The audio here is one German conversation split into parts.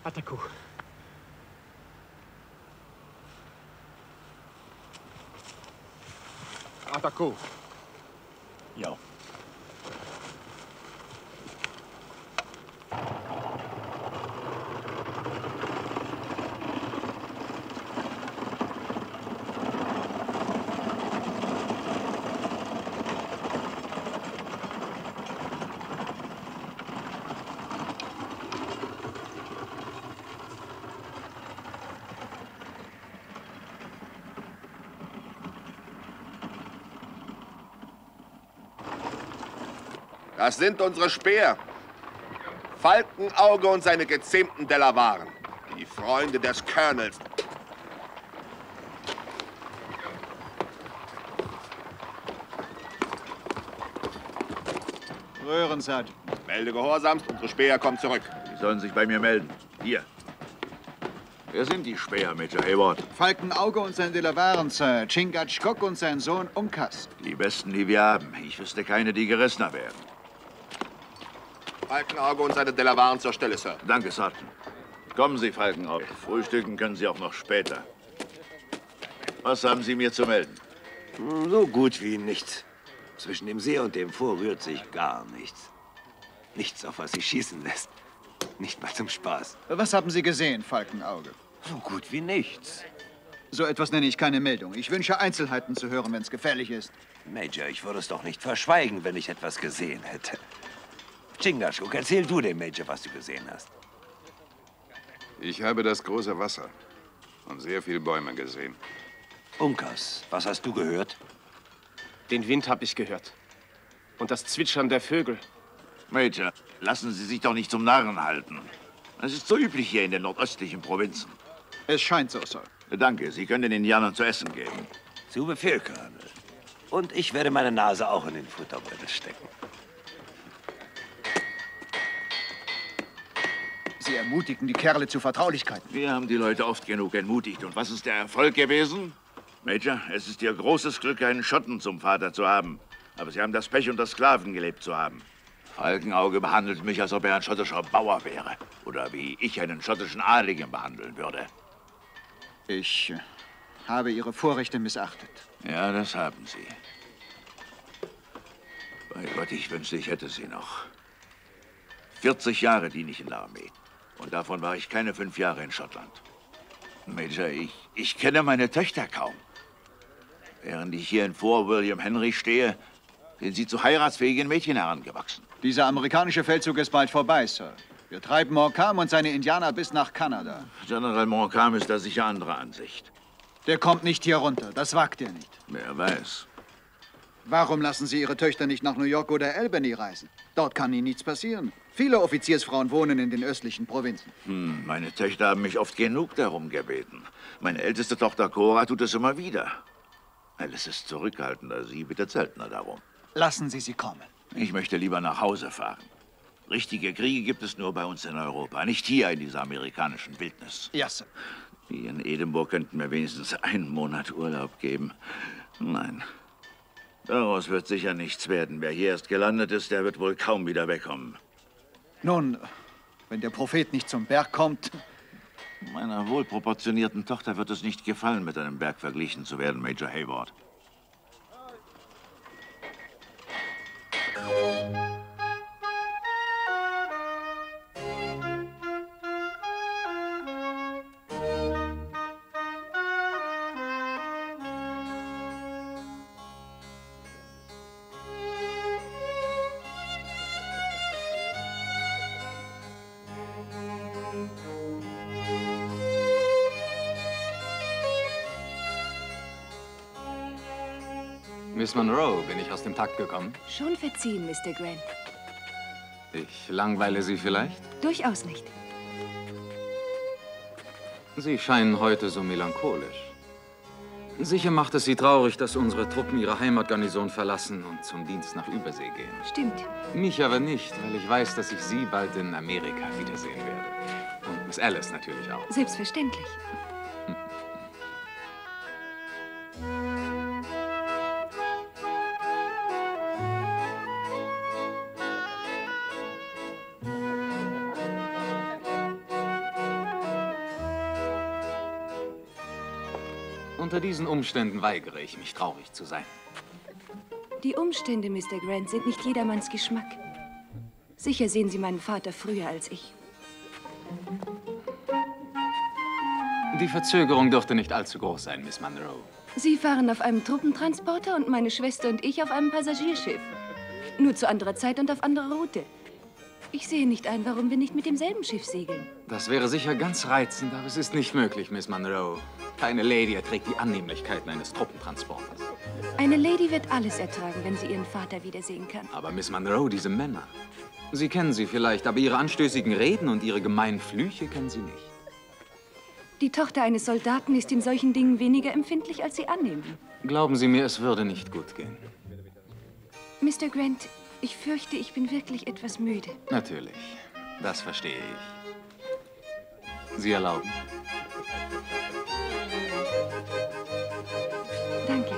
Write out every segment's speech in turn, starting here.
Ataku. Ataku. Ja. Das sind unsere Späher. Falkenauge und seine gezähmten Delawaren. Die Freunde des Colonels. Röhren, Sergeant. Melde gehorsamst, unsere Späher kommen zurück. Sie sollen sich bei mir melden. Hier. Wer sind die Späher, Major Hayward? Falkenauge und sein Delawaren, Sir. Chingachgook und sein Sohn Unkas. Die besten, die wir haben. Ich wüsste keine, die gerissener wären. Falkenauge und seine Delawaren zur Stelle, Sir. Danke, Sergeant. Kommen Sie, Falkenauge. Frühstücken können Sie auch noch später. Was haben Sie mir zu melden? So gut wie nichts. Zwischen dem See und dem Fort rührt sich gar nichts. Nichts, auf was sich schießen lässt. Nicht mal zum Spaß. Was haben Sie gesehen, Falkenauge? So gut wie nichts. So etwas nenne ich keine Meldung. Ich wünsche Einzelheiten zu hören, wenn es gefährlich ist. Major, ich würde es doch nicht verschweigen, wenn ich etwas gesehen hätte. Chingachgook, erzähl du dem Major, was du gesehen hast. Ich habe das große Wasser und sehr viele Bäume gesehen. Unkas, was hast du gehört? Den Wind habe ich gehört. Und das Zwitschern der Vögel. Major, lassen Sie sich doch nicht zum Narren halten. Es ist so üblich hier in den nordöstlichen Provinzen. Es scheint so, Sir. Danke, Sie können den Indianern zu essen geben. Zu Befehl, Colonel. Und ich werde meine Nase auch in den Futterbeutel stecken. Sie ermutigen die Kerle zu Vertraulichkeiten. Wir haben die Leute oft genug entmutigt. Und was ist der Erfolg gewesen? Major, es ist Ihr großes Glück, einen Schotten zum Vater zu haben. Aber Sie haben das Pech, unter Sklaven gelebt zu haben. Falkenauge behandelt mich, als ob er ein schottischer Bauer wäre. Oder wie ich einen schottischen Adligen behandeln würde. Ich habe Ihre Vorrechte missachtet. Ja, das haben Sie. Bei Gott, ich wünschte, ich hätte sie noch. 40 Jahre diene ich in der Armee. Und davon war ich keine 5 Jahre in Schottland. Major, ich kenne meine Töchter kaum. Während ich hier in Fort William Henry stehe, sind sie zu heiratsfähigen Mädchen herangewachsen. Dieser amerikanische Feldzug ist bald vorbei, Sir. Wir treiben Montcalm und seine Indianer bis nach Kanada. General Montcalm ist da sicher anderer Ansicht. Der kommt nicht hier runter. Das wagt er nicht. Wer weiß. Warum lassen Sie Ihre Töchter nicht nach New York oder Albany reisen? Dort kann Ihnen nichts passieren. Viele Offiziersfrauen wohnen in den östlichen Provinzen. Meine Töchter haben mich oft genug darum gebeten. Meine älteste Tochter Cora tut es immer wieder. Alice ist zurückhaltender, sie bittet seltener darum. Lassen Sie sie kommen. Ich möchte lieber nach Hause fahren. Richtige Kriege gibt es nur bei uns in Europa, nicht hier in dieser amerikanischen Wildnis. Ja, Sir. Die in Edinburgh könnten mir wenigstens einen Monat Urlaub geben. Nein, daraus wird sicher nichts werden. Wer hier erst gelandet ist, der wird wohl kaum wieder wegkommen. Nun, wenn der Prophet nicht zum Berg kommt... Meiner wohlproportionierten Tochter wird es nicht gefallen, mit einem Berg verglichen zu werden, Major Hayward. Miss Monroe, bin ich aus dem Takt gekommen? Schon verziehen, Mr. Grant. Ich langweile Sie vielleicht? Durchaus nicht. Sie scheinen heute so melancholisch. Sicher macht es Sie traurig, dass unsere Truppen ihre Heimatgarnison verlassen und zum Dienst nach Übersee gehen. Stimmt. Mich aber nicht, weil ich weiß, dass ich Sie bald in Amerika wiedersehen werde. Und Miss Alice natürlich auch. Selbstverständlich. Unter diesen Umständen weigere ich mich, traurig zu sein. Die Umstände, Mr. Grant, sind nicht jedermanns Geschmack. Sicher sehen Sie meinen Vater früher als ich. Die Verzögerung dürfte nicht allzu groß sein, Miss Monroe. Sie fahren auf einem Truppentransporter und meine Schwester und ich auf einem Passagierschiff. Nur zu anderer Zeit und auf anderer Route. Ich sehe nicht ein, warum wir nicht mit demselben Schiff segeln. Das wäre sicher ganz reizend, aber es ist nicht möglich, Miss Monroe. Keine Lady erträgt die Annehmlichkeiten eines Truppentransporters. Eine Lady wird alles ertragen, wenn sie ihren Vater wiedersehen kann. Aber Miss Monroe, diese Männer. Sie kennen sie vielleicht, aber ihre anstößigen Reden und ihre gemeinen Flüche kennen Sie nicht. Die Tochter eines Soldaten ist in solchen Dingen weniger empfindlich, als Sie annehmen. Glauben Sie mir, es würde nicht gut gehen. Mr. Grant, ich fürchte, ich bin wirklich etwas müde. Natürlich, das verstehe ich. Sie erlauben? Danke.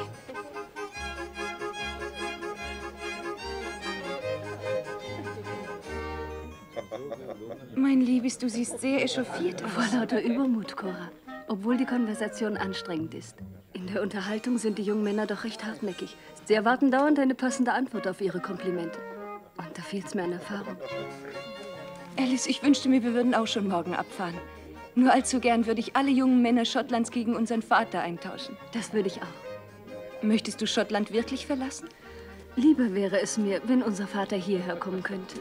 Mein Liebes, du siehst sehr echauffiert aus. Vor lauter Übermut, Cora. Obwohl die Konversation anstrengend ist. In der Unterhaltung sind die jungen Männer doch recht hartnäckig. Sie erwarten dauernd eine passende Antwort auf ihre Komplimente. Und da fehlt's mir an Erfahrung. Alice, ich wünschte mir, wir würden auch schon morgen abfahren. Nur allzu gern würde ich alle jungen Männer Schottlands gegen unseren Vater eintauschen. Das würde ich auch. Möchtest du Schottland wirklich verlassen? Lieber wäre es mir, wenn unser Vater hierher kommen könnte.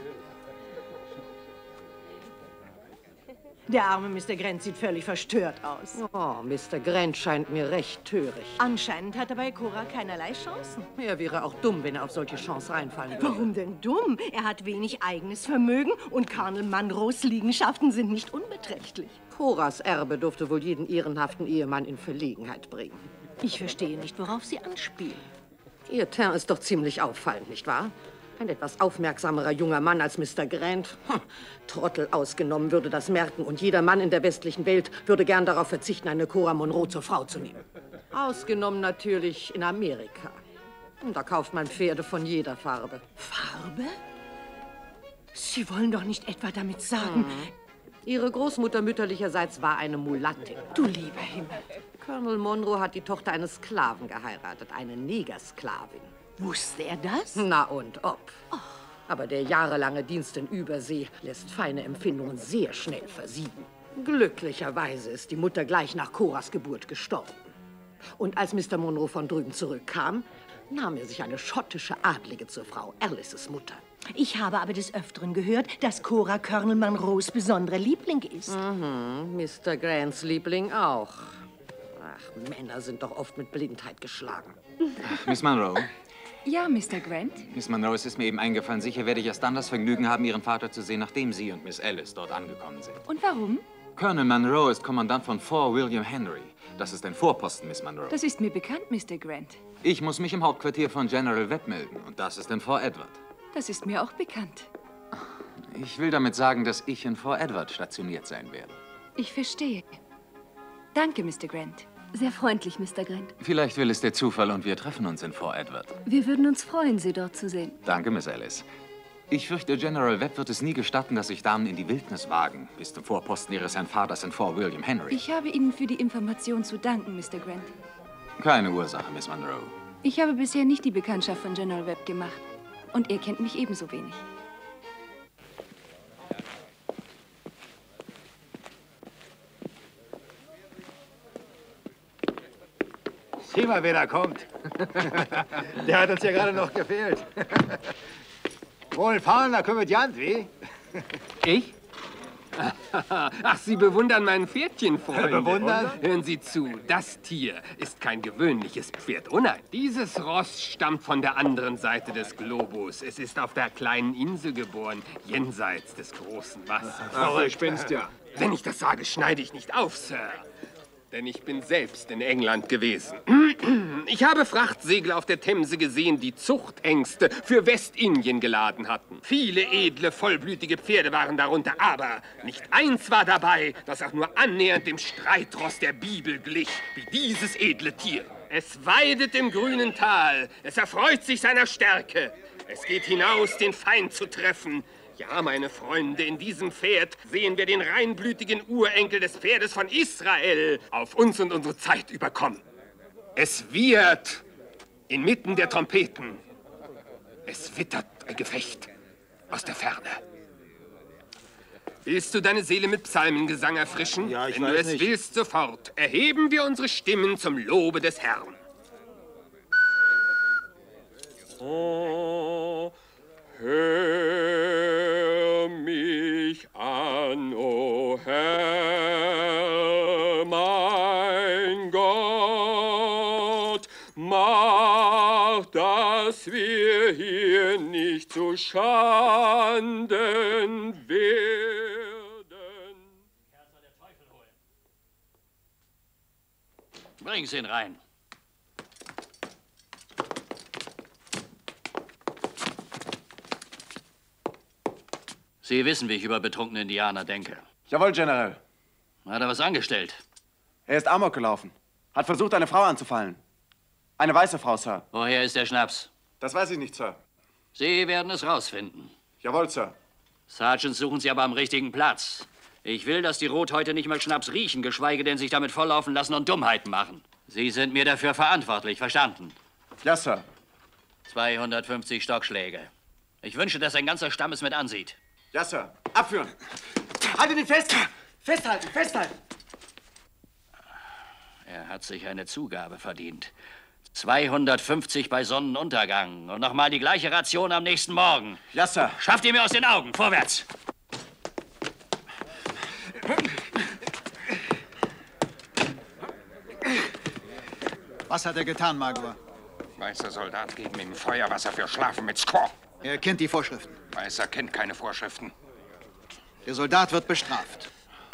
Der arme Mr. Grant sieht völlig verstört aus. Oh, Mr. Grant scheint mir recht töricht. Anscheinend hat er bei Cora keinerlei Chancen. Er wäre auch dumm, wenn er auf solche Chancen reinfallen würde. Warum denn dumm? Er hat wenig eigenes Vermögen und Colonel Munros Liegenschaften sind nicht unbeträchtlich. Coras Erbe dürfte wohl jeden ehrenhaften Ehemann in Verlegenheit bringen. Ich verstehe nicht, worauf Sie anspielen. Ihr Teint ist doch ziemlich auffallend, nicht wahr? Ein etwas aufmerksamerer junger Mann als Mr. Grant. Trottel ausgenommen würde das merken und jeder Mann in der westlichen Welt würde gern darauf verzichten, eine Cora Monroe zur Frau zu nehmen. Ausgenommen natürlich in Amerika. Und da kauft man Pferde von jeder Farbe. Farbe? Sie wollen doch nicht etwa damit sagen... Ihre Großmutter mütterlicherseits war eine Mulattin. Du lieber Himmel. Colonel Monroe hat die Tochter eines Sklaven geheiratet, eine Negersklavin. Wusste er das? Na und ob. Aber der jahrelange Dienst in Übersee lässt feine Empfindungen sehr schnell versiegen. Glücklicherweise ist die Mutter gleich nach Coras Geburt gestorben. Und als Mr. Monroe von drüben zurückkam, nahm er sich eine schottische Adlige zur Frau, Alices Mutter. Ich habe aber des Öfteren gehört, dass Cora Colonel Munros besonderer Liebling ist. Mr. Grants Liebling auch. Ach, Männer sind doch oft mit Blindheit geschlagen. Miss Monroe? Ja, Mr. Grant? Miss Monroe, es ist mir eben eingefallen, sicher werde ich erst dann das Vergnügen haben, Ihren Vater zu sehen, nachdem Sie und Miss Alice dort angekommen sind. Und warum? Colonel Monroe ist Kommandant von Fort William Henry. Das ist ein Vorposten, Miss Monroe. Das ist mir bekannt, Mr. Grant. Ich muss mich im Hauptquartier von General Webb melden. Und das ist in Fort Edward. Das ist mir auch bekannt. Ich will damit sagen, dass ich in Fort Edward stationiert sein werde. Ich verstehe. Danke, Mr. Grant. Sehr freundlich, Mr. Grant. Vielleicht will es der Zufall und wir treffen uns in Fort Edward. Wir würden uns freuen, Sie dort zu sehen. Danke, Miss Alice. Ich fürchte, General Webb wird es nie gestatten, dass sich Damen in die Wildnis wagen, bis zum Vorposten ihres Herrn Vaters in Fort William Henry. Ich habe Ihnen für die Information zu danken, Mr. Grant. Keine Ursache, Miss Monroe. Ich habe bisher nicht die Bekanntschaft von General Webb gemacht. Und er kennt mich ebenso wenig. Sieh mal, wer da kommt. Der hat uns ja gerade noch gefehlt. Wohlfahrender Komödiant, wie? Ich? Ach, Sie bewundern mein Pferdchen, Freunde. Bewundern? Hören Sie zu, das Tier ist kein gewöhnliches Pferd. Oh nein, dieses Ross stammt von der anderen Seite des Globus. Es ist auf der kleinen Insel geboren, jenseits des großen Wassers. Ach, du spinnst ja. Wenn ich das sage, schneide ich nicht auf, Sir. Denn ich bin selbst in England gewesen. Ich habe Frachtsegler auf der Themse gesehen, die Zuchthengste für Westindien geladen hatten. Viele edle, vollblütige Pferde waren darunter, aber nicht eins war dabei, das auch nur annähernd dem Streitross der Bibel glich, wie dieses edle Tier. Es weidet im grünen Tal, es erfreut sich seiner Stärke. Es geht hinaus, den Feind zu treffen. Ja, meine Freunde, in diesem Pferd sehen wir den reinblütigen Urenkel des Pferdes von Israel auf uns und unsere Zeit überkommen. Es wiehert inmitten der Trompeten. Es wittert ein Gefecht aus der Ferne. Willst du deine Seele mit Psalmengesang erfrischen? Ja, ich Wenn weiß du es nicht. willst, sofort erheben wir unsere Stimmen zum Lobe des Herrn. Oh, hör mich an, o Herr, mein Gott, mach, dass wir hier nicht zu Schanden werden. Bring sie ihn rein. Sie wissen, wie ich über betrunkene Indianer denke. Jawohl, General. Hat er was angestellt? Er ist Amok gelaufen. Hat versucht, eine Frau anzufallen. Eine weiße Frau, Sir. Woher ist der Schnaps? Das weiß ich nicht, Sir. Sie werden es rausfinden. Jawohl, Sir. Sergeant, suchen Sie aber am richtigen Platz. Ich will, dass die Rothäute nicht mal Schnaps riechen, geschweige denn sich damit volllaufen lassen und Dummheiten machen. Sie sind mir dafür verantwortlich, verstanden? Ja, Sir. 250 Stockschläge. Ich wünsche, dass ein ganzer Stamm es mit ansieht. Ja, Sir. Abführen. Haltet ihn fest! Festhalten, festhalten! Er hat sich eine Zugabe verdient. 250 bei Sonnenuntergang und nochmal die gleiche Ration am nächsten Morgen. Ja, Sir. Schafft ihr mir aus den Augen. Vorwärts! Was hat er getan, Magua? Weißer Soldat geben ihm Feuerwasser für Schlafen mit Squaw. Er kennt die Vorschriften. Weißer kennt keine Vorschriften. Der Soldat wird bestraft.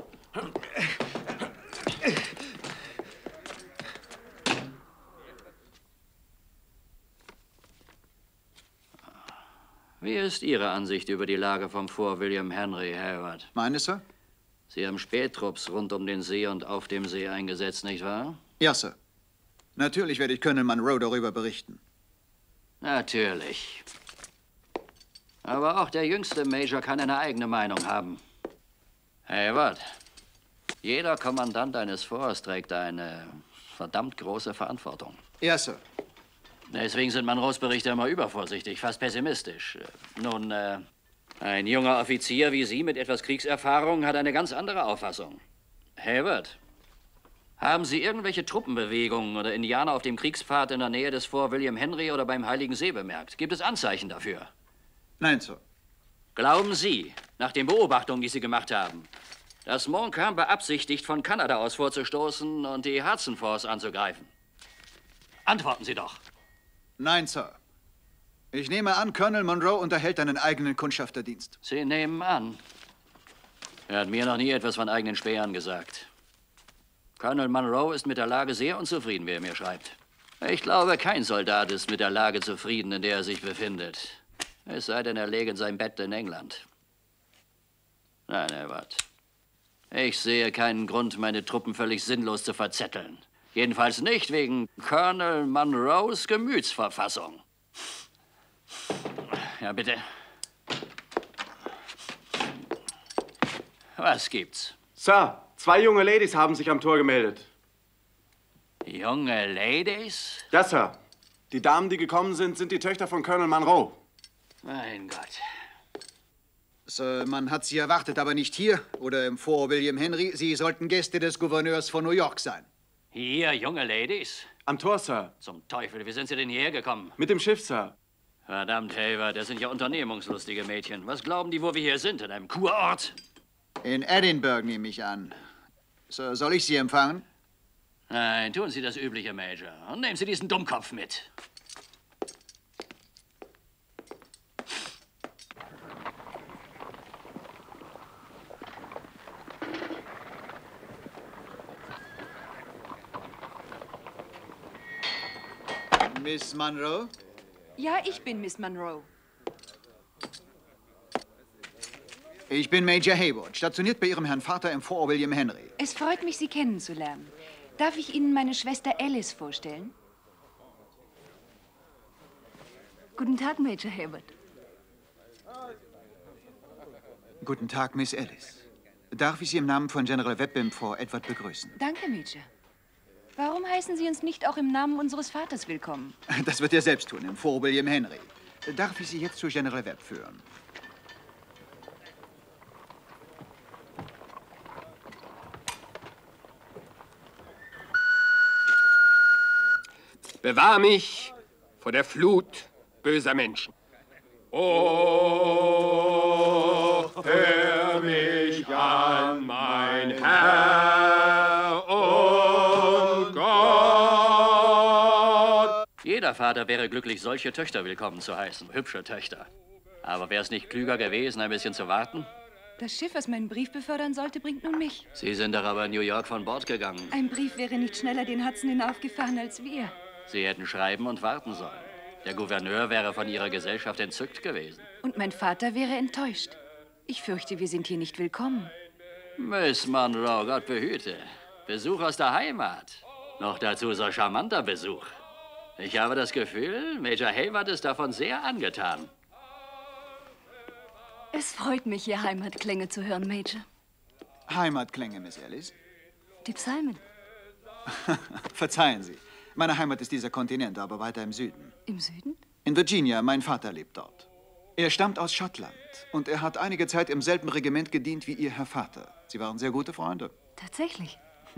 Wie ist Ihre Ansicht über die Lage vom Fort William Henry, Hayward? Meine, Sir? Sie haben Spättrupps rund um den See und auf dem See eingesetzt, nicht wahr? Ja, Sir. Natürlich werde ich Colonel Monroe darüber berichten. Natürlich. Aber auch der jüngste Major kann eine eigene Meinung haben. Hayward, jeder Kommandant eines Forts trägt eine verdammt große Verantwortung. Ja, Sir. Deswegen sind Monroes Berichte immer übervorsichtig, fast pessimistisch. Nun, ein junger Offizier wie Sie mit etwas Kriegserfahrung hat eine ganz andere Auffassung. Hayward, haben Sie irgendwelche Truppenbewegungen oder Indianer auf dem Kriegspfad in der Nähe des Fort William Henry oder beim Heiligen See bemerkt? Gibt es Anzeichen dafür? Nein, Sir. Glauben Sie, nach den Beobachtungen, die Sie gemacht haben, dass Montcalm beabsichtigt, von Kanada aus vorzustoßen und die Hudson Force anzugreifen? Antworten Sie doch. Nein, Sir. Ich nehme an, Colonel Monroe unterhält einen eigenen Kundschafterdienst. Sie nehmen an. Er hat mir noch nie etwas von eigenen Spähern gesagt. Colonel Monroe ist mit der Lage sehr unzufrieden, wie er mir schreibt. Ich glaube, kein Soldat ist mit der Lage zufrieden, in der er sich befindet. Es sei denn, er läge in seinem Bett in England. Nein, Hayward. Ich sehe keinen Grund, meine Truppen völlig sinnlos zu verzetteln. Jedenfalls nicht wegen Colonel Monroes Gemütsverfassung. Ja, bitte. Was gibt's? Sir, 2 junge Ladies haben sich am Tor gemeldet. Junge Ladies? Ja, Sir. Die Damen, die gekommen sind, sind die Töchter von Colonel Monroe. Mein Gott. Sir, man hat Sie erwartet, aber nicht hier oder im Fort William Henry. Sie sollten Gäste des Gouverneurs von New York sein. Hier, junge Ladies? Am Tor, Sir. Zum Teufel, wie sind Sie denn hierher gekommen? Mit dem Schiff, Sir. Verdammt, Hayward, das sind ja unternehmungslustige Mädchen. Was glauben die, wo wir hier sind? In einem Kurort? In Edinburgh, nehme ich an. Sir, soll ich Sie empfangen? Nein, tun Sie das Übliche, Major. Und nehmen Sie diesen Dummkopf mit. Miss Monroe? Ja, ich bin Miss Monroe. Ich bin Major Hayward, stationiert bei Ihrem Herrn Vater im Fort William Henry. Es freut mich, Sie kennenzulernen. Darf ich Ihnen meine Schwester Alice vorstellen? Guten Tag, Major Hayward. Guten Tag, Miss Alice. Darf ich Sie im Namen von General Webb im Fort Edward begrüßen? Danke, Major. Warum heißen Sie uns nicht auch im Namen unseres Vaters willkommen? Das wird er selbst tun, im Fort William Henry. Darf ich Sie jetzt zu General Webb führen? Bewahr mich vor der Flut böser Menschen. Oh, hör mich an, mein Herr und Gott. Jeder Vater wäre glücklich, solche Töchter willkommen zu heißen. Hübsche Töchter. Aber wäre es nicht klüger gewesen, ein bisschen zu warten? Das Schiff, was meinen Brief befördern sollte, bringt nun mich. Sie sind doch aber in New York von Bord gegangen. Ein Brief wäre nicht schneller den Hudson hinaufgefahren als wir. Sie hätten schreiben und warten sollen. Der Gouverneur wäre von Ihrer Gesellschaft entzückt gewesen. Und mein Vater wäre enttäuscht. Ich fürchte, wir sind hier nicht willkommen. Miss Monroe, Gott behüte. Besuch aus der Heimat. Noch dazu so charmanter Besuch. Ich habe das Gefühl, Major Hayward ist davon sehr angetan. Es freut mich, Ihr Heimatklänge zu hören, Major. Heimatklänge, Miss Alice? Die Psalmen. Verzeihen Sie. Meine Heimat ist dieser Kontinent, aber weiter im Süden. Im Süden? In Virginia. Mein Vater lebt dort. Er stammt aus Schottland und er hat einige Zeit im selben Regiment gedient wie Ihr Herr Vater. Sie waren sehr gute Freunde. Tatsächlich.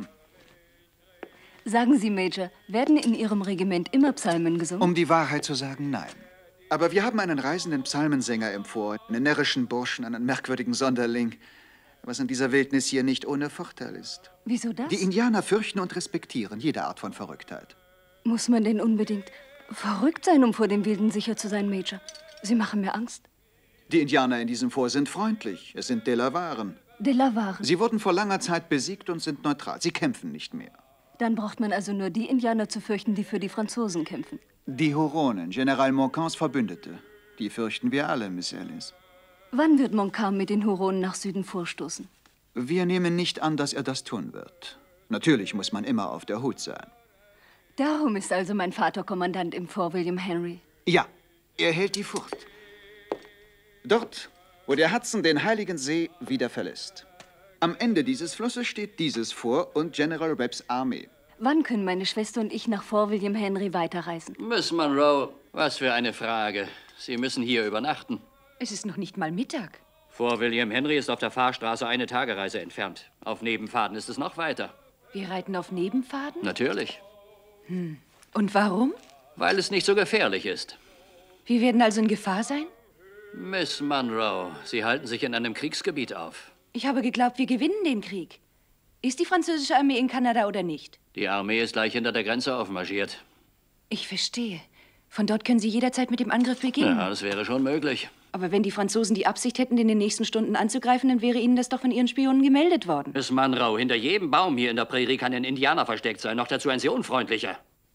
Sagen Sie, Major, werden in Ihrem Regiment immer Psalmen gesungen? Um die Wahrheit zu sagen, nein. Aber wir haben einen reisenden Psalmensänger im Fort, einen närrischen Burschen, einen merkwürdigen Sonderling, was in dieser Wildnis hier nicht ohne Vorteil ist. Wieso das? Die Indianer fürchten und respektieren jede Art von Verrücktheit. Muss man denn unbedingt verrückt sein, um vor dem Wilden sicher zu sein, Major? Sie machen mir Angst. Die Indianer in diesem Fort sind freundlich. Es sind Delawaren. Delawaren? Sie wurden vor langer Zeit besiegt und sind neutral. Sie kämpfen nicht mehr. Dann braucht man also nur die Indianer zu fürchten, die für die Franzosen kämpfen. Die Huronen, General Montcalms Verbündete. Die fürchten wir alle, Miss Alice. Wann wird Montcalm mit den Huronen nach Süden vorstoßen? Wir nehmen nicht an, dass er das tun wird. Natürlich muss man immer auf der Hut sein. Darum ist also mein Vater Kommandant im Fort William Henry. Ja, er hält die Furt. Dort, wo der Hudson den Heiligen See wieder verlässt. Am Ende dieses Flusses steht dieses Fort und General Webbs Armee. Wann können meine Schwester und ich nach Fort William Henry weiterreisen? Miss Monroe, was für eine Frage. Sie müssen hier übernachten. Es ist noch nicht mal Mittag. Fort William Henry ist auf der Fahrstraße eine Tagereise entfernt. Auf Nebenpfaden ist es noch weiter. Wir reiten auf Nebenpfaden? Natürlich. Und warum? Weil es nicht so gefährlich ist. Wir werden also in Gefahr sein? Miss Monroe, Sie halten sich in einem Kriegsgebiet auf. Ich habe geglaubt, wir gewinnen den Krieg. Ist die französische Armee in Kanada oder nicht? Die Armee ist gleich hinter der Grenze aufmarschiert. Ich verstehe. Von dort können Sie jederzeit mit dem Angriff beginnen. Ja, das wäre schon möglich. Aber wenn die Franzosen die Absicht hätten, in den nächsten Stunden anzugreifen, dann wäre Ihnen das doch von Ihren Spionen gemeldet worden. Miss Monroe, hinter jedem Baum hier in der Prärie kann ein Indianer versteckt sein. Noch dazu ein sehr unfreundlicher.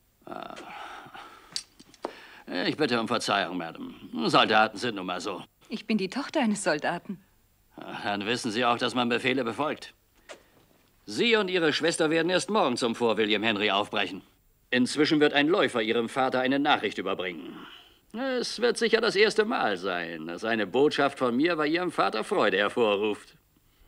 Ich bitte um Verzeihung, Madame. Soldaten sind nun mal so. Ich bin die Tochter eines Soldaten. Dann wissen Sie auch, dass man Befehle befolgt. Sie und Ihre Schwester werden erst morgen zum Fort William Henry aufbrechen. Inzwischen wird ein Läufer Ihrem Vater eine Nachricht überbringen. Es wird sicher das erste Mal sein, dass eine Botschaft von mir bei Ihrem Vater Freude hervorruft.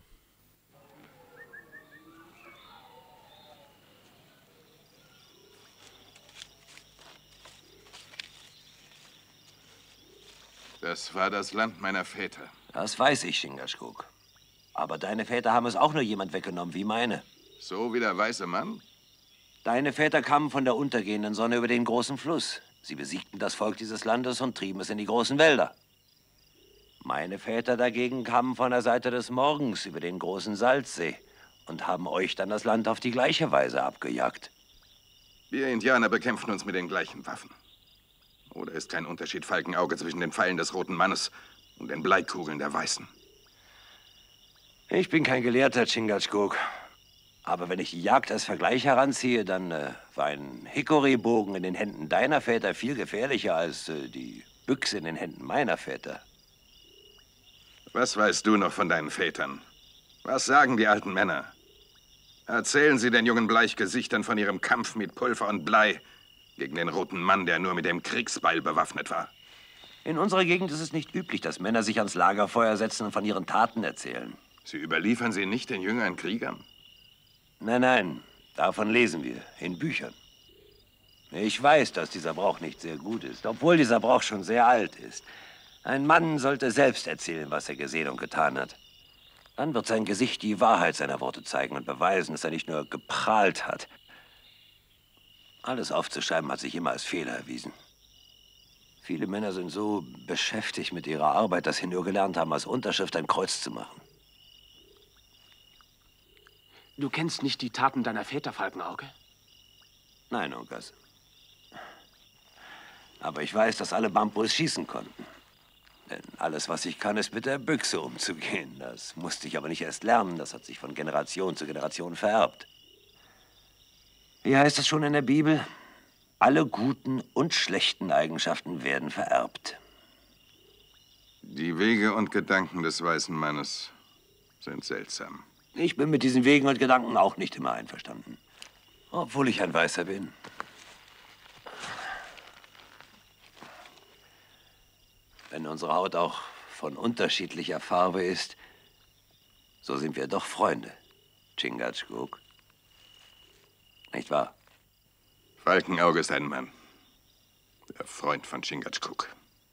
Das war das Land meiner Väter. Das weiß ich, Chingachgook. Aber deine Väter haben es auch nur jemand weggenommen wie meine. So wie der weiße Mann? Deine Väter kamen von der untergehenden Sonne über den großen Fluss. Sie besiegten das Volk dieses Landes und trieben es in die großen Wälder. Meine Väter dagegen kamen von der Seite des Morgens über den großen Salzsee und haben euch dann das Land auf die gleiche Weise abgejagt. Wir Indianer bekämpfen uns mit den gleichen Waffen. Oder ist kein Unterschied Falkenauge zwischen den Pfeilen des Roten Mannes und den Bleikugeln der Weißen? Ich bin kein Gelehrter, Chingachgook. Aber wenn ich die Jagd als Vergleich heranziehe, dann war ein Hickory-Bogen in den Händen deiner Väter viel gefährlicher als die Büchse in den Händen meiner Väter. Was weißt du noch von deinen Vätern? Was sagen die alten Männer? Erzählen sie den jungen Bleichgesichtern von ihrem Kampf mit Pulver und Blei gegen den Roten Mann, der nur mit dem Kriegsbeil bewaffnet war. In unserer Gegend ist es nicht üblich, dass Männer sich ans Lagerfeuer setzen und von ihren Taten erzählen. Sie überliefern sie nicht den jüngeren Kriegern? Nein, nein, davon lesen wir in Büchern. Ich weiß, dass dieser Brauch nicht sehr gut ist, obwohl dieser Brauch schon sehr alt ist. Ein Mann sollte selbst erzählen, was er gesehen und getan hat. Dann wird sein Gesicht die Wahrheit seiner Worte zeigen und beweisen, dass er nicht nur geprahlt hat. Alles aufzuschreiben hat sich immer als Fehler erwiesen. Viele Männer sind so beschäftigt mit ihrer Arbeit, dass sie nur gelernt haben, als Unterschrift ein Kreuz zu machen. Du kennst nicht die Taten deiner Väter, Falkenauge? Nein, Unkas. Aber ich weiß, dass alle Bambus schießen konnten. Denn alles, was ich kann, ist mit der Büchse umzugehen. Das musste ich aber nicht erst lernen. Das hat sich von Generation zu Generation vererbt. Wie heißt es schon in der Bibel? Alle guten und schlechten Eigenschaften werden vererbt. Die Wege und Gedanken des weißen Mannes sind seltsam. Ich bin mit diesen Wegen und Gedanken auch nicht immer einverstanden. Obwohl ich ein Weißer bin. Wenn unsere Haut auch von unterschiedlicher Farbe ist, so sind wir doch Freunde, Chingachgook. Nicht wahr? Falkenauge ist ein Mann. Der Freund von Chingachgook.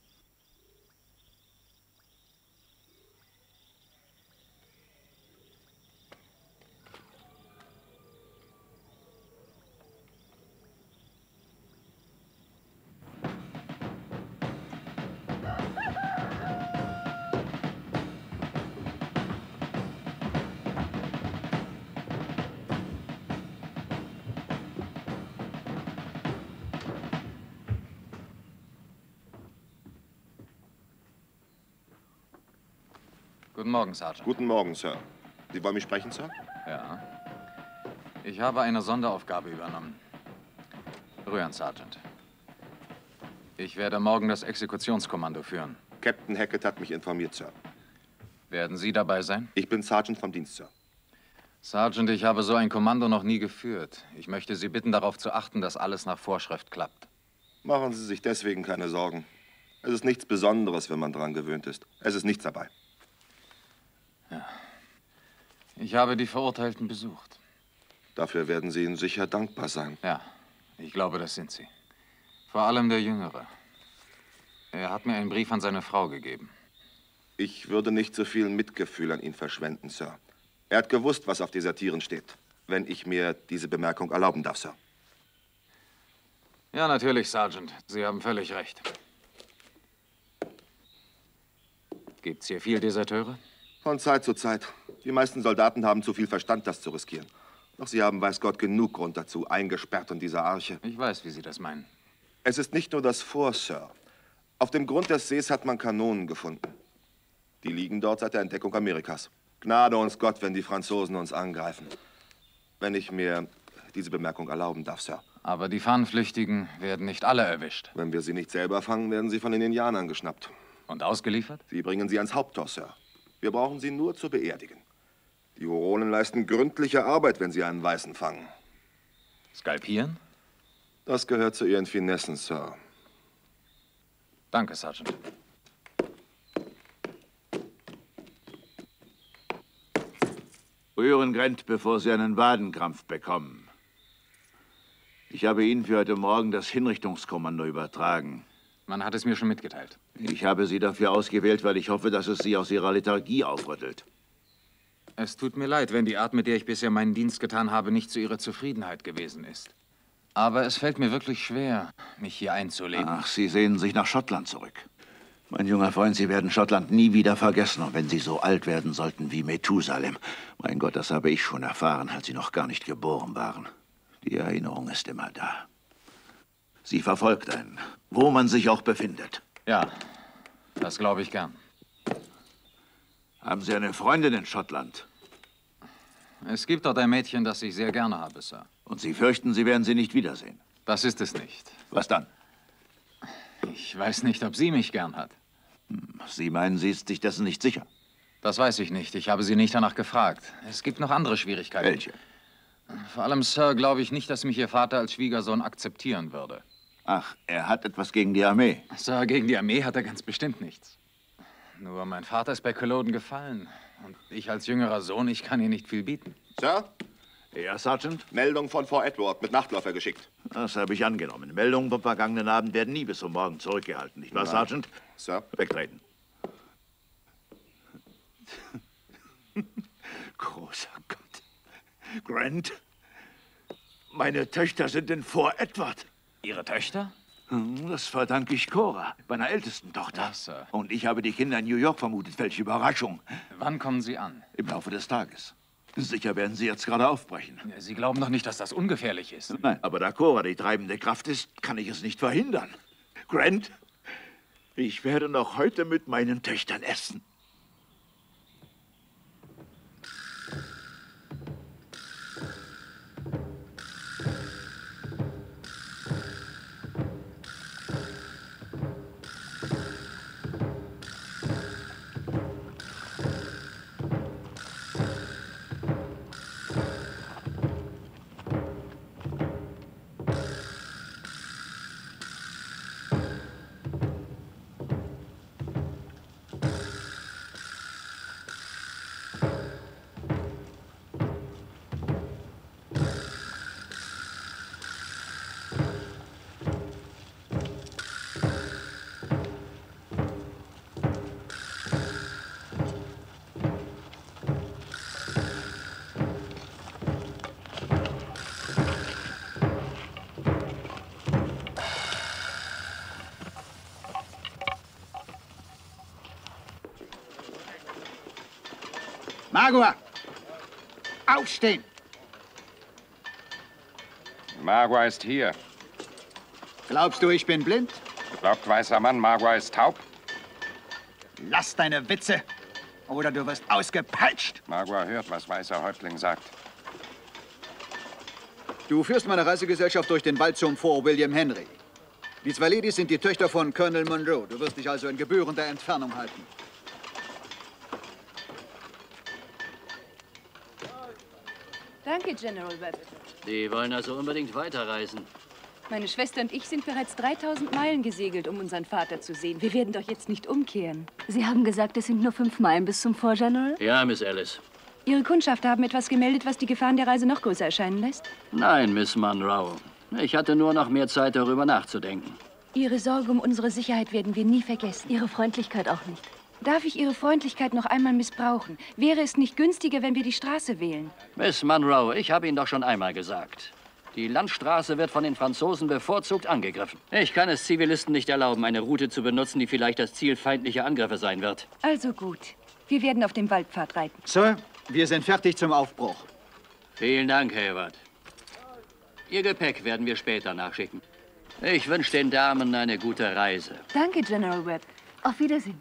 Guten Morgen, Sergeant. Guten Morgen, Sir. Sie wollen mich sprechen, Sir? Ja. Ich habe eine Sonderaufgabe übernommen. Rühren, Sergeant. Ich werde morgen das Exekutionskommando führen. Captain Hackett hat mich informiert, Sir. Werden Sie dabei sein? Ich bin Sergeant vom Dienst, Sir. Sergeant, ich habe so ein Kommando noch nie geführt. Ich möchte Sie bitten, darauf zu achten, dass alles nach Vorschrift klappt. Machen Sie sich deswegen keine Sorgen. Es ist nichts Besonderes, wenn man daran gewöhnt ist. Es ist nichts dabei. Ja. Ich habe die Verurteilten besucht. Dafür werden Sie Ihnen sicher dankbar sein. Ja, ich glaube, das sind Sie. Vor allem der Jüngere. Er hat mir einen Brief an seine Frau gegeben. Ich würde nicht so viel Mitgefühl an ihn verschwenden, Sir. Er hat gewusst, was auf dieser Tieren steht. Wenn ich mir diese Bemerkung erlauben darf, Sir. Ja, natürlich, Sergeant. Sie haben völlig recht. Gibt's hier viel Deserteure? Von Zeit zu Zeit. Die meisten Soldaten haben zu viel Verstand, das zu riskieren. Doch sie haben, weiß Gott, genug Grund dazu, eingesperrt in dieser Arche. Ich weiß, wie Sie das meinen. Es ist nicht nur das Fort, Sir. Auf dem Grund des Sees hat man Kanonen gefunden. Die liegen dort seit der Entdeckung Amerikas. Gnade uns Gott, wenn die Franzosen uns angreifen. Wenn ich mir diese Bemerkung erlauben darf, Sir. Aber die Fahnenflüchtigen werden nicht alle erwischt. Wenn wir sie nicht selber fangen, werden sie von den Indianern geschnappt. Und ausgeliefert? Sie bringen sie ans Haupttor, Sir. Wir brauchen sie nur zu beerdigen. Die Huronen leisten gründliche Arbeit, wenn sie einen Weißen fangen. Skalpieren? Das gehört zu ihren Finessen, Sir. Danke, Sergeant. Rühren Grant, bevor Sie einen Wadenkrampf bekommen. Ich habe Ihnen für heute Morgen das Hinrichtungskommando übertragen. Man hat es mir schon mitgeteilt. Ich habe Sie dafür ausgewählt, weil ich hoffe, dass es Sie aus Ihrer Lethargie aufrüttelt. Es tut mir leid, wenn die Art, mit der ich bisher meinen Dienst getan habe, nicht zu Ihrer Zufriedenheit gewesen ist. Aber es fällt mir wirklich schwer, mich hier einzuleben. Ach, Sie sehnen sich nach Schottland zurück. Mein junger Freund, Sie werden Schottland nie wieder vergessen, und wenn Sie so alt werden sollten wie Methusalem. Mein Gott, das habe ich schon erfahren, als Sie noch gar nicht geboren waren. Die Erinnerung ist immer da. Sie verfolgt einen, wo man sich auch befindet. Ja, das glaube ich gern. Haben Sie eine Freundin in Schottland? Es gibt dort ein Mädchen, das ich sehr gerne habe, Sir. Und Sie fürchten, Sie werden sie nicht wiedersehen? Das ist es nicht. Was dann? Ich weiß nicht, ob sie mich gern hat. Sie meinen, sie ist sich dessen nicht sicher? Das weiß ich nicht. Ich habe sie nicht danach gefragt. Es gibt noch andere Schwierigkeiten. Welche? Vor allem, Sir, glaube ich nicht, dass mich Ihr Vater als Schwiegersohn akzeptieren würde. Ach, er hat etwas gegen die Armee. Sir, gegen die Armee hat er ganz bestimmt nichts. Nur mein Vater ist bei Culloden gefallen. Und ich als jüngerer Sohn, ich kann ihr nicht viel bieten. Sir, Ja, Sergeant? Meldung von Fort Edward mit Nachtläufer geschickt. Das habe ich angenommen. Meldungen vom vergangenen Abend werden nie bis zum Morgen zurückgehalten, nicht wahr, Nein. Sergeant? Sir? Wegtreten. Großer Gott. Grant, meine Töchter sind in Fort Edward. Ihre Töchter? Das verdanke ich Cora, meiner ältesten Tochter. Ja, Sir. Und ich habe die Kinder in New York vermutet. Welche Überraschung. Wann kommen Sie an? Im Laufe des Tages. Sicher werden Sie jetzt gerade aufbrechen. Sie glauben doch nicht, dass das ungefährlich ist. Nein, aber da Cora die treibende Kraft ist, kann ich es nicht verhindern. Grant, ich werde noch heute mit meinen Töchtern essen. Magua! Aufstehen! Magua ist hier. Glaubst du, ich bin blind? Glaubt weißer Mann, Magua ist taub? Lass deine Witze, oder du wirst ausgepeitscht. Magua hört, was weißer Häuptling sagt. Du führst meine Reisegesellschaft durch den Wald zum Fort William Henry. Die zwei Ladies sind die Töchter von Colonel Monroe. Du wirst dich also in gebührender Entfernung halten. Danke, General Webb. Die wollen also unbedingt weiterreisen. Meine Schwester und ich sind bereits 3000 Meilen gesegelt, um unseren Vater zu sehen. Wir werden doch jetzt nicht umkehren. Sie haben gesagt, es sind nur 5 Meilen bis zum Fort, General? Ja, Miss Alice. Ihre Kundschafter haben etwas gemeldet, was die Gefahren der Reise noch größer erscheinen lässt? Nein, Miss Monroe. Ich hatte nur noch mehr Zeit, darüber nachzudenken. Ihre Sorge um unsere Sicherheit werden wir nie vergessen. Ihre Freundlichkeit auch nicht. Darf ich Ihre Freundlichkeit noch einmal missbrauchen? Wäre es nicht günstiger, wenn wir die Straße wählen? Miss Monroe, ich habe Ihnen doch schon einmal gesagt. Die Landstraße wird von den Franzosen bevorzugt angegriffen. Ich kann es Zivilisten nicht erlauben, eine Route zu benutzen, die vielleicht das Ziel feindlicher Angriffe sein wird. Also gut. Wir werden auf dem Waldpfad reiten. Sir, wir sind fertig zum Aufbruch. Vielen Dank, Hayward. Ihr Gepäck werden wir später nachschicken. Ich wünsche den Damen eine gute Reise. Danke, General Webb. Auf Wiedersehen.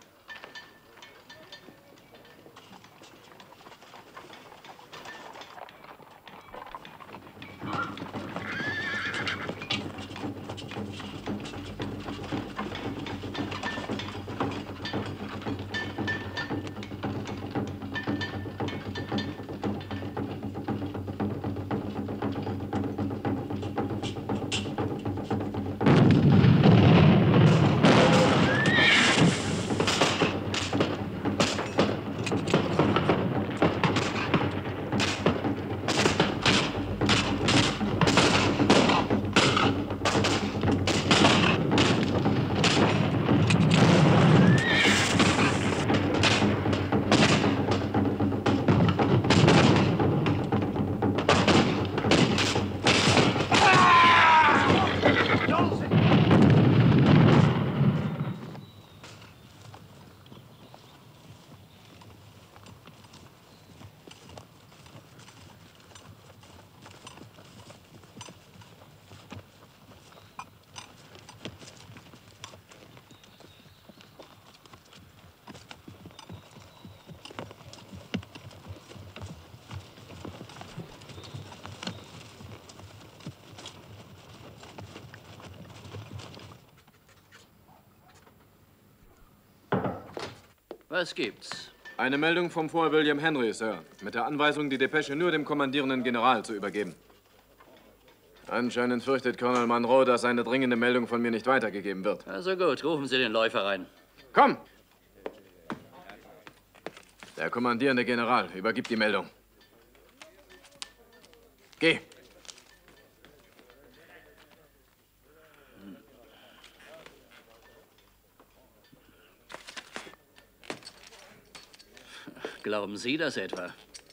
Was gibt's? Eine Meldung vom Fort William Henry, Sir. Mit der Anweisung, die Depesche nur dem kommandierenden General zu übergeben. Anscheinend fürchtet Colonel Monroe, dass eine dringende Meldung von mir nicht weitergegeben wird. Also gut, rufen Sie den Läufer rein. Komm! Der kommandierende General übergibt die Meldung. Geh. Glauben Sie das etwa?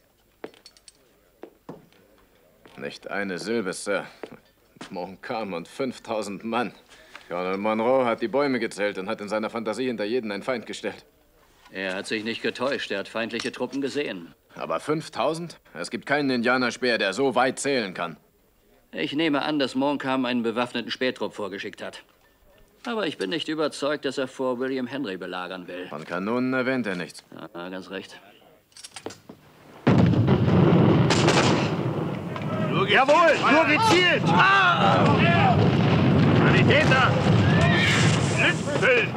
Nicht eine Silbe, Sir. Montcalm und 5000 Mann. Colonel Monroe hat die Bäume gezählt und hat in seiner Fantasie hinter jeden einen Feind gestellt. Er hat sich nicht getäuscht. Er hat feindliche Truppen gesehen. Aber 5000? Es gibt keinen Indianerspeer, der so weit zählen kann. Ich nehme an, dass Montcalm einen bewaffneten Spähtrupp vorgeschickt hat. Aber ich bin nicht überzeugt, dass er Fort William Henry belagern will. Von Kanonen erwähnt er nichts. Ja, ganz recht. Jawohl, nur gezielt! Sanitäter! Lücken füllen!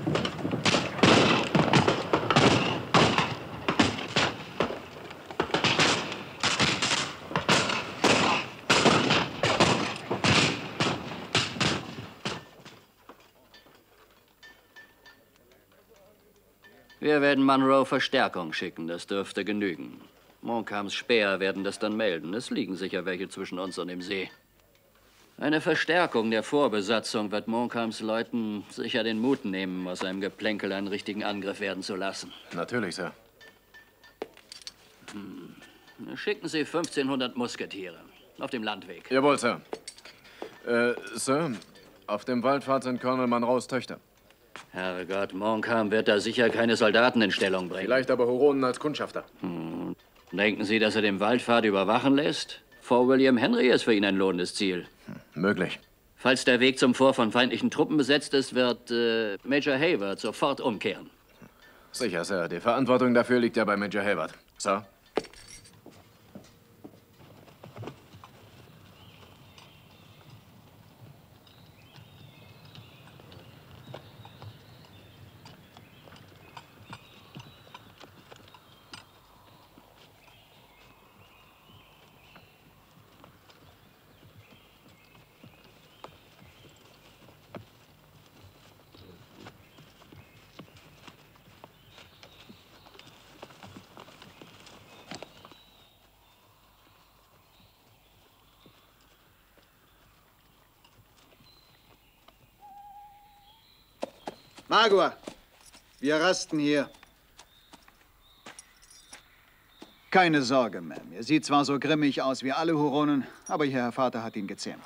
Wir werden Monroe Verstärkung schicken, das dürfte genügen. Montcalms Späher werden das dann melden. Es liegen sicher welche zwischen uns und dem See. Eine Verstärkung der Vorbesatzung wird Montcalms Leuten sicher den Mut nehmen, aus einem Geplänkel einen richtigen Angriff werden zu lassen. Natürlich, Sir. Schicken Sie 1500 Musketiere auf dem Landweg. Jawohl, Sir. Sir, auf dem Waldpfad sind Colonel Monroes Töchter. Herrgott, Montcalm wird da sicher keine Soldaten in Stellung bringen. Vielleicht aber Huronen als Kundschafter. Denken Sie, dass er den Waldpfad überwachen lässt? Fort William Henry ist für ihn ein lohnendes Ziel. Möglich. Falls der Weg zum Fort von feindlichen Truppen besetzt ist, wird Major Hayward sofort umkehren. Sicher, Sir. Die Verantwortung dafür liegt ja bei Major Hayward. Sir? Magua, wir rasten hier. Keine Sorge, Ma'am. Er sieht zwar so grimmig aus wie alle Huronen, aber Ihr Herr Vater hat ihn gezähmt.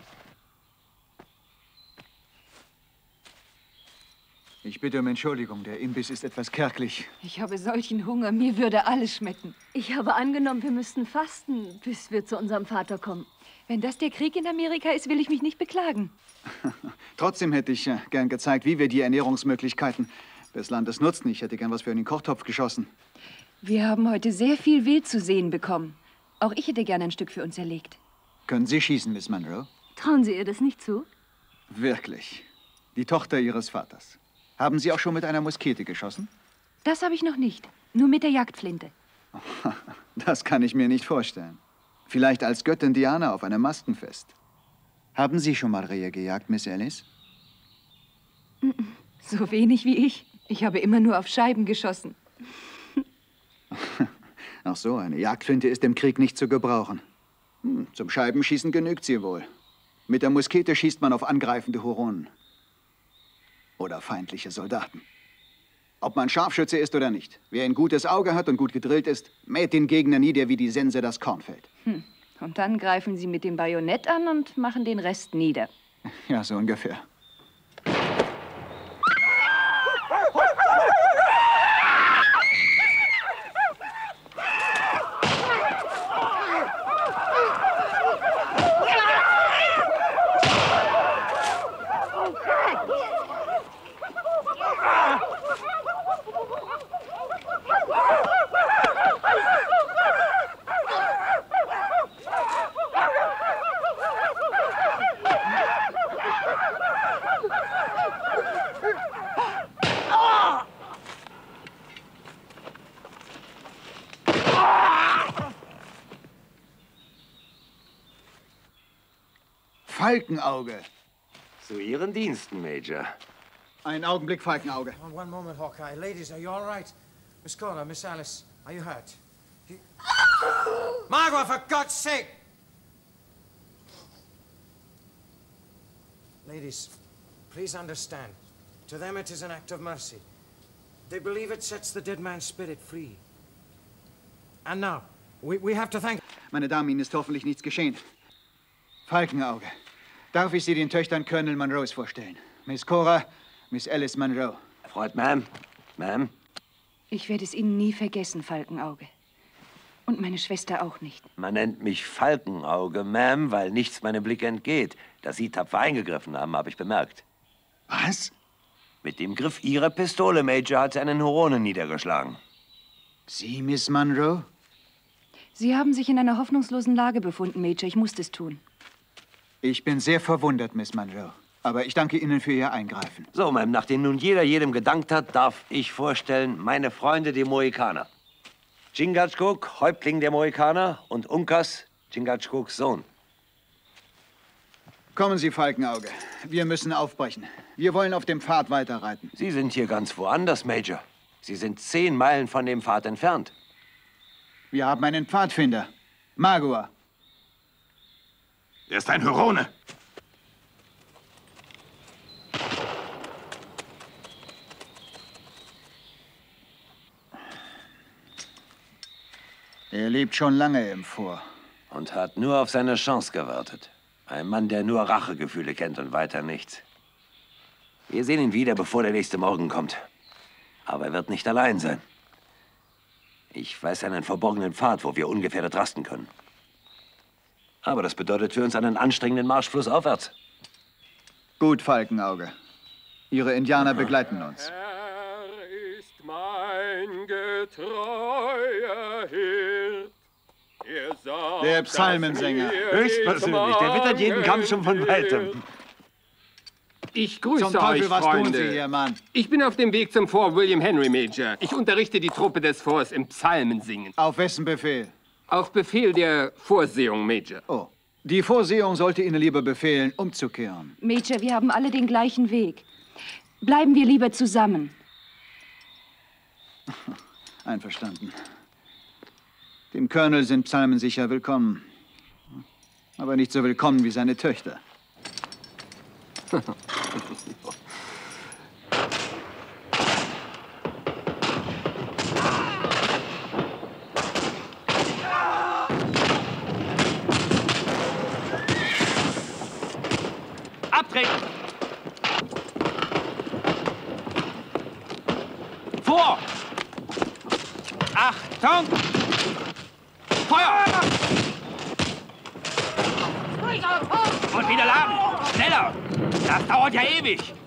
Ich bitte um Entschuldigung, der Imbiss ist etwas kärglich. Ich habe solchen Hunger, mir würde alles schmecken. Ich habe angenommen, wir müssten fasten, bis wir zu unserem Vater kommen. Wenn das der Krieg in Amerika ist, will ich mich nicht beklagen. Trotzdem hätte ich gern gezeigt, wie wir die Ernährungsmöglichkeiten des Landes nutzen. Ich hätte gern was für in den Kochtopf geschossen. Wir haben heute sehr viel Wild zu sehen bekommen. Auch ich hätte gern ein Stück für uns erlegt. Können Sie schießen, Miss Monroe? Trauen Sie ihr das nicht zu? Wirklich. Die Tochter Ihres Vaters. Haben Sie auch schon mit einer Muskete geschossen? Das habe ich noch nicht. Nur mit der Jagdflinte. Das kann ich mir nicht vorstellen. Vielleicht als Göttin Diana auf einem Maskenfest. Haben Sie schon mal Rehe gejagt, Miss Alice? So wenig wie ich. Ich habe immer nur auf Scheiben geschossen. Ach so, eine Jagdflinte ist im Krieg nicht zu gebrauchen. Zum Scheibenschießen genügt sie wohl. Mit der Muskete schießt man auf angreifende Huronen. Oder feindliche Soldaten. Ob man Scharfschütze ist oder nicht. Wer ein gutes Auge hat und gut gedrillt ist, mäht den Gegner nieder wie die Sense das Kornfeld. Und dann greifen sie mit dem Bajonett an und machen den Rest nieder. Ja, so ungefähr. Falkenauge. Zu Ihren Diensten, Major. Ein Augenblick, Falkenauge. One moment, Hawkeye. Ladies, are you all right? Miss Connor, Miss Alice, are you hurt? Margaret, for God's sake! Ladies, please understand. To them it is an act of mercy. They believe it sets the dead man's spirit free. And now, we have to thank... Meine Damen, Ihnen ist hoffentlich nichts geschehen. Falkenauge, darf ich Sie den Töchtern Colonel Munros vorstellen? Miss Cora, Miss Alice Munro. Freud, Ma'am. Ma'am. Ich werde es Ihnen nie vergessen, Falkenauge. Und meine Schwester auch nicht. Man nennt mich Falkenauge, Ma'am, weil nichts meinem Blick entgeht. Dass Sie tapfer eingegriffen haben, habe ich bemerkt. Was? Mit dem Griff Ihrer Pistole, Major, hat sie einen Huronen niedergeschlagen. Sie, Miss Munro? Sie haben sich in einer hoffnungslosen Lage befunden, Major. Ich musste es tun. Ich bin sehr verwundert, Miss Munro. Aber ich danke Ihnen für Ihr Eingreifen. So, Ma'am, nachdem nun jeder jedem gedankt hat, darf ich vorstellen, meine Freunde, die Mohikaner. Chingachgook, Häuptling der Mohikaner, und Uncas, Chingachgooks Sohn. Kommen Sie, Falkenauge. Wir müssen aufbrechen. Wir wollen auf dem Pfad weiterreiten. Sie sind hier ganz woanders, Major. Sie sind 10 Meilen von dem Pfad entfernt. Wir haben einen Pfadfinder. Magua. Er ist ein Hurone. Er lebt schon lange im Fort. Und hat nur auf seine Chance gewartet. Ein Mann, der nur Rachegefühle kennt und weiter nichts. Wir sehen ihn wieder, bevor der nächste Morgen kommt. Aber er wird nicht allein sein. Ich weiß einen verborgenen Pfad, wo wir ungefährdet rasten können. Aber das bedeutet für uns einen anstrengenden Marsch flussaufwärts. Gut, Falkenauge. Ihre Indianer begleiten uns. Er ist mein getreuer Hirt. Der Psalmensänger. Höchstpersönlich. Der wittert jeden Kampf schon von weitem. Ich grüße Zum Teufel, euch, was Freunde. tun Sie hier, Mann? Ich bin auf dem Weg zum Fort William Henry, Major. Ich unterrichte die Truppe des Forts im Psalmensingen. Auf wessen Befehl? Auf Befehl der Vorsehung, Major. Oh. Die Vorsehung sollte Ihnen lieber befehlen, umzukehren. Major, wir haben alle den gleichen Weg. Bleiben wir lieber zusammen. Einverstanden. Dem Colonel sind Psalmen sicher willkommen. Aber nicht so willkommen wie seine Töchter. Abtreten! Vor! Achtung! Feuer! Und wieder laden! Schneller! Das dauert ja ewig!